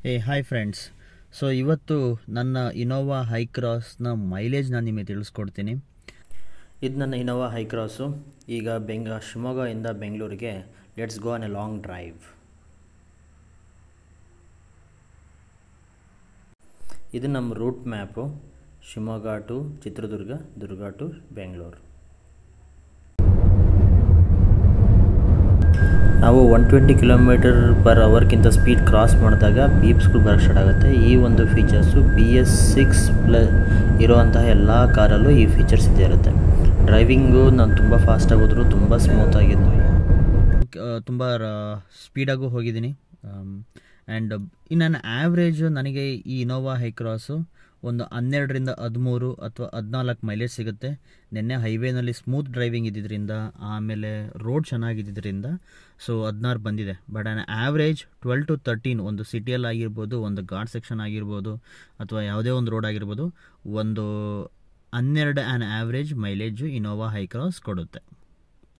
Hi friends. So ಇವತ್ತು ನನ್ನ Innova high ಕ್ರಾಸ್ನ mileage ನಾನು ನಿಮಗೆ ತಿಳಿಸ್ಕೊಡ್ತೀನಿ. ಇದು ನನ್ನ ಇನೋವಾ ಹೈ ಕ್ರಾಸು. ಈಗ ಶಿವಮೊಗ್ಗದಿಂದ ಬೆಂಗಳೂರಿಗೆ let's go on a long drive. ಇದು ನಮ್ಮ route map, Shivamogga to Chitradurga, Durga to Bengaluru. ನಾವು 120 km/hಗಿಂತ ಸ್ಪೀಡ್ ಕ್ರಾಸ್ ಮಾಡಿದಾಗ ಬೀಪ್ಸ್ಗಳು ಬರೋಕ್ಕೆ ಸ್ಟಾರ್ಟ್ ಆಗುತ್ತೆ. ಈ ಒಂದು ಫೀಚರ್ಸು BS6 ಇರೋವಂತಹ ಎಲ್ಲ ಕಾರಲ್ಲೂ ಈ ಫೀಚರ್ಸ್ ಇದ್ದೇ ಇರುತ್ತೆ. ಡ್ರೈವಿಂಗು ನಾನು ತುಂಬ ಫಾಸ್ಟಾಗಿ ಹೋದ್ರು, ತುಂಬ ಸ್ಮೂತಾಗಿದ್ದು, ತುಂಬ ಸ್ಪೀಡಾಗೂ ಹೋಗಿದ್ದೀನಿ. ಆ್ಯಂಡ್ ನನ್ನ ಆ್ಯಾವ್ರೇಜ್ ನನಗೆ ಈ ಇನೋವಾ ಹೈ ಕ್ರಾಸು ಒಂದು 12ರಿಂದ 13 ಅಥವಾ 14 ಮೈಲೇಜ್ ಸಿಗುತ್ತೆ. ನಿನ್ನೆ ಹೈವೇನಲ್ಲಿ ಸ್ಮೂತ್ ಡ್ರೈವಿಂಗ್ ಇದ್ದಿದ್ದರಿಂದ, ಆಮೇಲೆ ರೋಡ್ ಚೆನ್ನಾಗಿದ್ದರಿಂದ ಸೊ 16 ಬಂದಿದೆ. ಬಟ್ ಆ್ಯಾವ್ರೇಜ್ 12 to 13 ಒಂದು ಸಿಟಿಯಲ್ಲಿ ಆಗಿರ್ಬೋದು, ಒಂದು ಘಾಟ್ ಸೆಕ್ಷನ್ ಆಗಿರ್ಬೋದು, ಅಥವಾ ಯಾವುದೇ ಒಂದು ರೋಡ್ ಆಗಿರ್ಬೋದು, ಒಂದು 12 average mileage Innova Hycross ಕೊಡುತ್ತೆ.